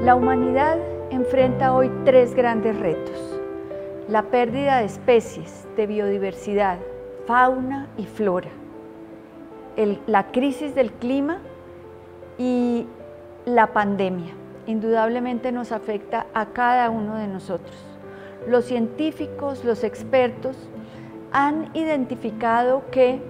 La humanidad enfrenta hoy tres grandes retos: la pérdida de especies, de biodiversidad, fauna y flora, la crisis del clima y la pandemia. Indudablemente nos afecta a cada uno de nosotros. Los científicos, los expertos han identificado que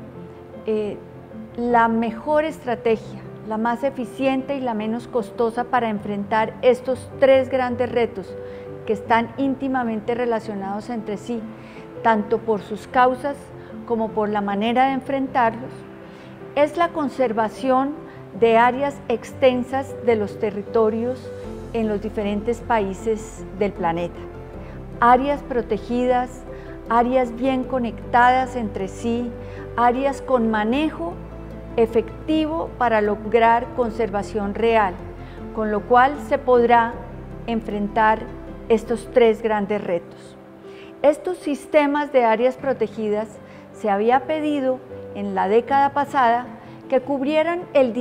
la mejor estrategia, la más eficiente y la menos costosa para enfrentar estos tres grandes retos que están íntimamente relacionados entre sí, tanto por sus causas como por la manera de enfrentarlos, es la conservación de áreas extensas de los territorios en los diferentes países del planeta. Áreas protegidas, áreas bien conectadas entre sí, áreas con manejo efectivo para lograr conservación real, con lo cual se podrá enfrentar estos tres grandes retos. Estos sistemas de áreas protegidas se había pedido en la década pasada que cubrieran el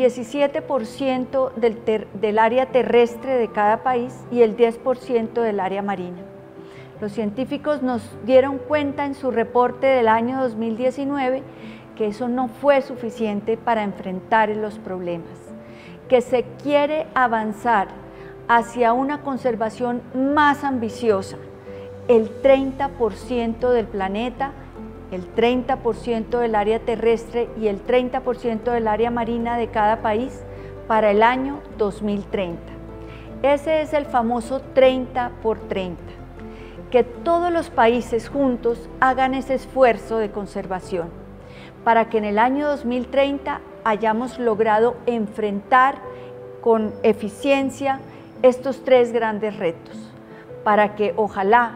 17% del área terrestre de cada país y el 10% del área marina. Los científicos nos dieron cuenta en su reporte del año 2019 que eso no fue suficiente para enfrentar los problemas, que se quiere avanzar hacia una conservación más ambiciosa, el 30% del planeta, el 30% del área terrestre y el 30% del área marina de cada país para el año 2030. Ese es el famoso 30 por 30, que todos los países juntos hagan ese esfuerzo de conservación, para que en el año 2030 hayamos logrado enfrentar con eficiencia estos tres grandes retos, para que ojalá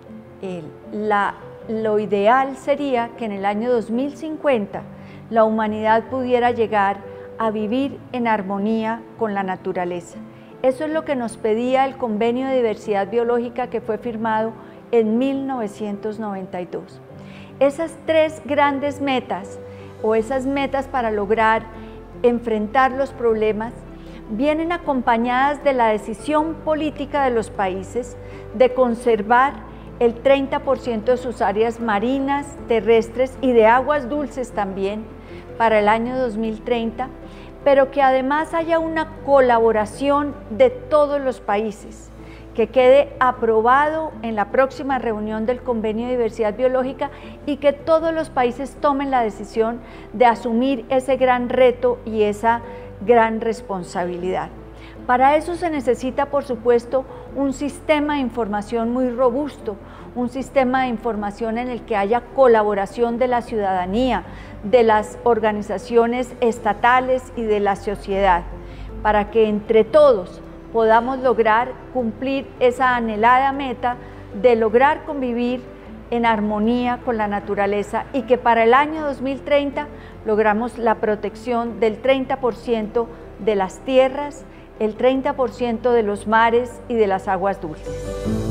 lo ideal sería que en el año 2050 la humanidad pudiera llegar a vivir en armonía con la naturaleza. Eso es lo que nos pedía el Convenio de Diversidad Biológica que fue firmado en 1992. Esas tres grandes metas, o esas metas para lograr enfrentar los problemas, vienen acompañadas de la decisión política de los países de conservar el 30% de sus áreas marinas, terrestres y de aguas dulces también para el año 2030, pero que además haya una colaboración de todos los países, que quede aprobado en la próxima reunión del Convenio de Diversidad Biológica y que todos los países tomen la decisión de asumir ese gran reto y esa gran responsabilidad. Para eso se necesita, por supuesto, un sistema de información muy robusto, un sistema de información en el que haya colaboración de la ciudadanía, de las organizaciones estatales y de la sociedad, para que entre todos podamos lograr cumplir esa anhelada meta de lograr convivir en armonía con la naturaleza y que para el año 2030 logramos la protección del 30% de las tierras, el 30% de los mares y de las aguas dulces.